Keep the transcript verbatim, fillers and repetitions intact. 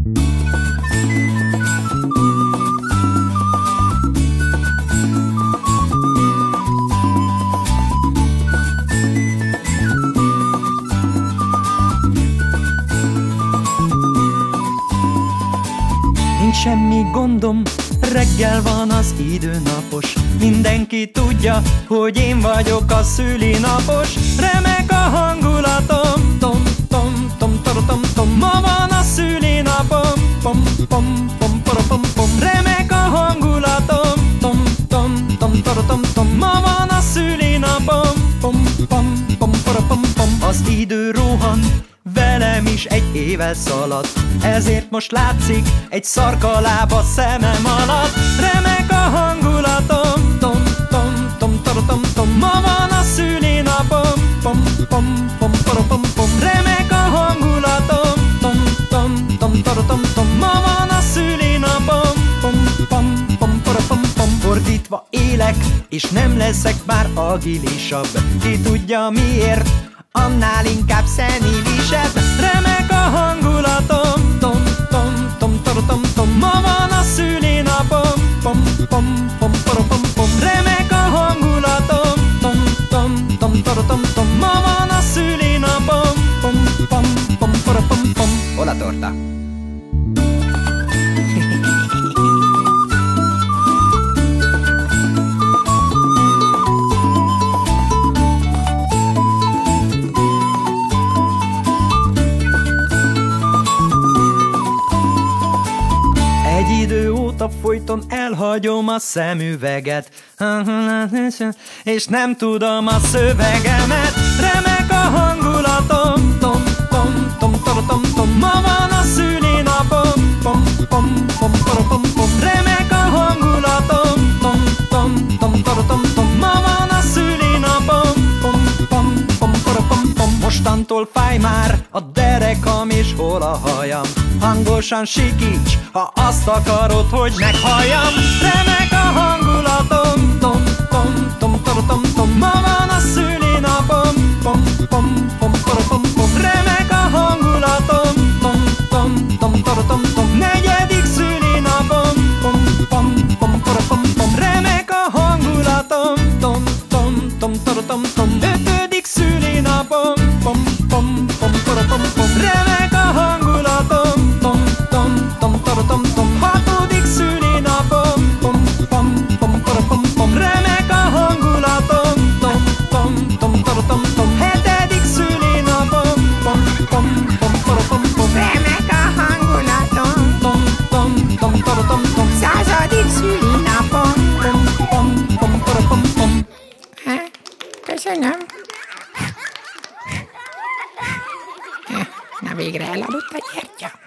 Nincs semmi gondom, reggel van az idő napos. Mindenki tudja, hogy én vagyok a szülinapos. Remek a hangulatom, tom, tom, tom, tom, tom, tom. Ma van a szülinapom, pom, pom, pom, pom, pom. Remek a hangulatom, tom, tom, tom, tom, tom, tom. Ma van a szülinapom, pom, pom, pom, pom, pom. Az idő rohan, velem is egy éve szaladt, ezért most látszik egy szarkaláb a szemem alatt. Remek a hangulatom, tom, tom, tom, tom, tom, tom. Ma van a szülinapom, pom, pom, pom, pom, pom, pom. Remek a hangulatom, tom, tom, tom, tom, tom, tom. Ma van a szülinapom, pom, pom, pom, pom, pom, pom. Fordítva élek, és nem leszek már agilisabb. Ki tudja miért, annál inkább szenilisebb. Remek a hangulatom, tom, tom, tom, tom, tom, tom. Ma van a szülinapom, pom, pom, pom, pom, pom, pom. Remek a hangulatom, tom, tom, tom, tom, tom, tom. Ma van a szülinapom, pom, pom, pom, pom, pom, pom. Hol a torta? Egy idő óta folyton elhagyom a szemüveget, és nem tudom a szövegemet. Remek a hangulatom, tom, tom, tom, tom, tom, tom. Ma van a szülinapom, pom, pom, pom, pom, pom, pom. Remek a hangulatom, tom, tom, tom, tom, tom, tom. Ma van a szülinapom, pom, pom, pom, pom, pom, pom. Mostantól fáj már a derekam és hol a hajam. Hangosan sikíts, ha azt akarod, hogy meghalljam. Remek a hangulatom, tom, tom, tom, tom, tom, tom. Ma van a szülinapom, pom, pom, pom, pom, pom, pom. Remek a hangulatom, tom, tom, tom, tom, tom, tom. Negyedik szülinapom, pom, pom, pom, pom, pom, pom. Remek a hangulatom, tom, tom, tom, tom, tom, tom. Ötödik szülinapom, pom, pom, pom, pom, pom, pom. Remek a hangulatom, tom, tom, tom, tom, tom, tom. Hatodik szülinapom, pom, pom, pom, pom, pom, pom. Remek a hangulatom, tom, tom, tom, tom, tom, tom. Hetedik szülinapom, pom, pom, pom, pom, pom, pom. Remek a hangulatom, tom, tom, tom, tom, tom, tom. századik szülinapom. Pom, pom, pom, pom, pom, pom. Hát, köszönöm. Na végre elaludt a gyertya.